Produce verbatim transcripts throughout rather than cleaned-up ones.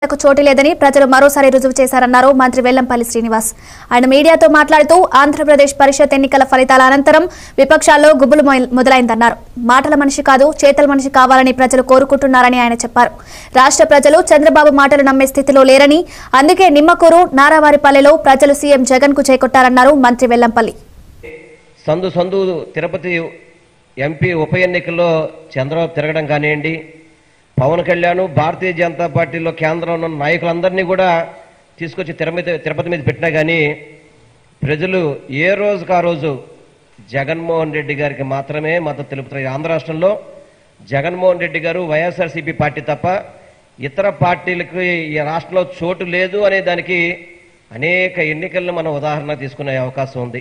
చోటు లేదని ప్రజలు మరోసారి రుజువు చేశారన్నారు మంత్రి వెల్లంపల్లి శ్రీనివాస్. ఆయన మీడియాతో మాట్లాడుతూ ఆంధ్రప్రదేశ్ పరిషత్ ఎన్నికల ఫలితాల అనంతరం విపక్షాల్లో గుబులు మొదలైందన్నారు. మాటల మనిషి కాదు చేతల మనిషి కావాలని ప్రజలు కోరుకుంటున్నారని ఆయన చెప్పారు. రాష్ట్ర ప్రజలు చంద్రబాబు మాటలు నమ్మే స్థితిలో లేరని, అందుకే నిమ్మకూరు నారావారిపల్లెలో ప్రజలు సీఎం జగన్ కు చేకొట్టారన్నారు మంత్రి వెల్లంపల్లి. సందు సందు తిరుపతి ఎంపీ ఉప ఎన్నికల్లో చంద్రబాబు తిరగడం కానివ్వండి, పవన్ కళ్యాణ్ భారతీయ జనతా పార్టీలో కేంద్రంలో ఉన్న నాయకులందరినీ కూడా తీసుకొచ్చి తిరుపతి తిరుపతి మీద పెట్టినా కానీ ప్రజలు ఏ రోజుకు ఆ రోజు జగన్మోహన్ రెడ్డి గారికి మాత్రమే మద్దతు తెలుపుతారు. ఆంధ్ర రాష్ట్రంలో జగన్మోహన్ రెడ్డి గారు వైఎస్ఆర్సీపీ పార్టీ తప్ప ఇతర పార్టీలకు ఈ రాష్ట్రంలో చోటు లేదు అనే దానికి అనేక ఎన్నికలను మనం ఉదాహరణ తీసుకునే అవకాశం ఉంది.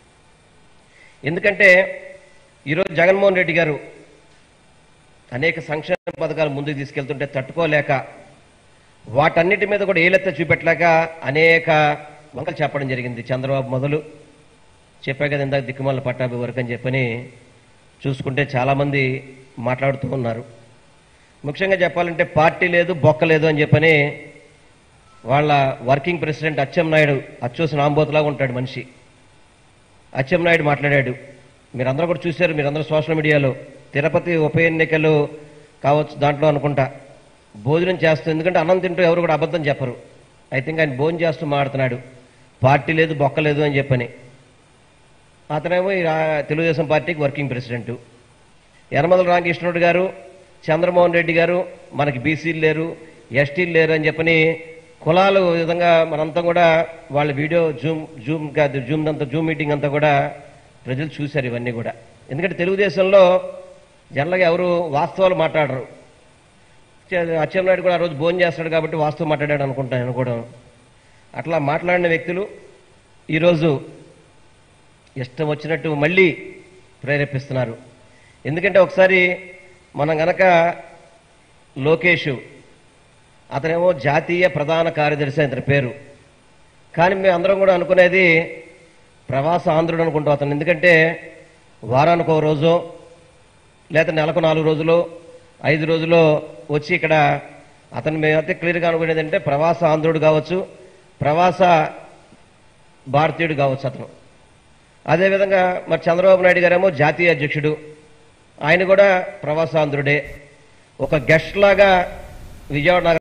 ఎందుకంటే ఈరోజు జగన్మోహన్ రెడ్డి గారు అనేక సంక్షేమ పథకాలు ముందుకు తీసుకెళ్తుంటే తట్టుకోలేక వాటన్నిటి మీద కూడా ఏలెత్త చూపెట్టలేక అనేక వంకలు చెప్పడం జరిగింది. చంద్రబాబు మొదలు చెప్పా కదా ఇందాక దిక్కుమాల పట్టాభి వరకు అని చెప్పని చూసుకుంటే చాలామంది మాట్లాడుతూ ఉన్నారు. ముఖ్యంగా చెప్పాలంటే పార్టీ లేదు బొక్క లేదు అని చెప్పని వాళ్ళ వర్కింగ్ ప్రెసిడెంట్ అచ్చెన్నాయుడు అచ్చోసిన ఆంబోతులాగా ఉంటాడు మనిషి. అచ్చెన్నాయుడు మాట్లాడాడు, మీరందరూ కూడా చూశారు, మీరందరూ సోషల్ మీడియాలో. తిరుపతి ఉప ఎన్నికలు కావచ్చు దాంట్లో అనుకుంటా భోజనం చేస్తూ, ఎందుకంటే అన్నం తింటూ ఎవరు కూడా అబద్ధం చెప్పరు. ఐ థింక్ ఆయన భోజనం చేస్తూ మాడుతున్నాడు పార్టీ లేదు బొక్క లేదు అని చెప్పని. అతనేమో ఈ తెలుగుదేశం పార్టీకి వర్కింగ్ ప్రెసిడెంట్. యనమల రామకృష్ణుడు గారు, చంద్రమోహన్ రెడ్డి గారు మనకి బీసీలు లేరు ఎస్టీలు లేరు అని చెప్పని కులాలు విధంగా మనంతా కూడా వాళ్ళ వీడియో జూమ్ జూమ్ కాదు జూమ్ అంతా జూమ్ మీటింగ్ అంతా కూడా ప్రజలు చూశారు ఇవన్నీ కూడా. ఎందుకంటే తెలుగుదేశంలో జనరల్గా ఎవరు వాస్తవాలు మాట్లాడరు. అచ్చెన్నాయుడు కూడా ఆ రోజు భోజనం చేస్తాడు కాబట్టి వాస్తవం మాట్లాడాడు అనుకుంటాను అనుకోవడం. అట్లా మాట్లాడిన వ్యక్తులు ఈరోజు ఇష్టం వచ్చినట్టు మళ్ళీ ప్రేరేపిస్తున్నారు. ఎందుకంటే ఒకసారి మనం గనక లోకేష్ అతనేమో జాతీయ ప్రధాన కార్యదర్శి అతని పేరు, కానీ మేము అందరం కూడా అనుకునేది ప్రవాస ఆంధ్రుడు అనుకుంటాం అతను. ఎందుకంటే వారానికి ఒక రోజు లేదా నెలకు నాలుగు రోజులు ఐదు రోజులు వచ్చి ఇక్కడ అతను మేమైతే క్లియర్గా అనుకునేది అంటే ప్రవాస ఆంధ్రుడు కావచ్చు, ప్రవాస భారతీయుడు కావచ్చు అతను. అదేవిధంగా మరి చంద్రబాబు నాయుడు గారేమో జాతీయ అధ్యక్షుడు, ఆయన కూడా ప్రవాస ఆంధ్రుడే. ఒక గెస్ట్ లాగా విజయవాడ